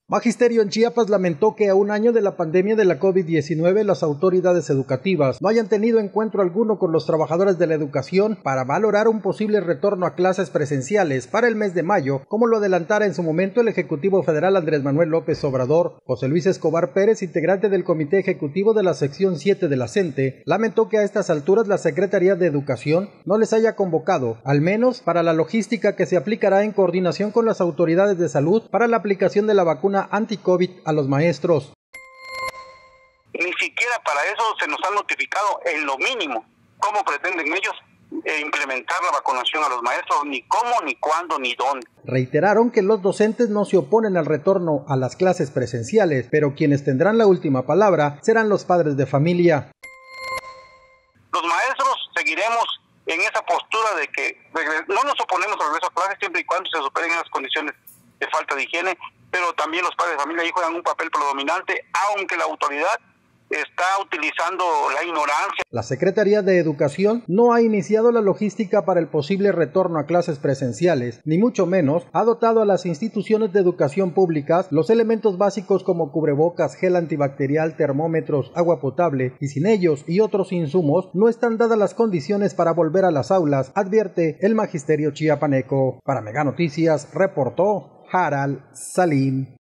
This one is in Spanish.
Magisterio en Chiapas lamentó que a un año de la pandemia de la COVID-19 las autoridades educativas no hayan tenido encuentro alguno con los trabajadores de la educación para valorar un posible retorno a clases presenciales para el mes de mayo, como lo adelantara en su momento el Ejecutivo Federal Andrés Manuel López Obrador. José Luis Escobar Pérez, integrante del Comité Ejecutivo de la Sección 7 de la CENTE, lamentó que a estas alturas la Secretaría de Educación no les haya convocado, al menos para la logística que se aplicará en coordinación con las autoridades de salud para la aplicación de la vacuna anti-COVID a los maestros. Ni siquiera para eso se nos ha notificado en lo mínimo cómo pretenden ellos implementar la vacunación a los maestros, ni cómo, ni cuándo, ni dónde. Reiteraron que los docentes no se oponen al retorno a las clases presenciales, pero quienes tendrán la última palabra serán los padres de familia. Los maestros seguiremos en esa postura de que no nos oponemos al regreso a clases siempre y cuando se superen las condiciones de falta de higiene, pero también los padres de familia ahí juegan un papel predominante, aunque la autoridad está utilizando la ignorancia. La Secretaría de Educación no ha iniciado la logística para el posible retorno a clases presenciales, ni mucho menos ha dotado a las instituciones de educación públicas los elementos básicos como cubrebocas, gel antibacterial, termómetros, agua potable, y sin ellos y otros insumos no están dadas las condiciones para volver a las aulas, advierte el Magisterio chiapaneco. Para Mega Noticias, reportó Harald Salim.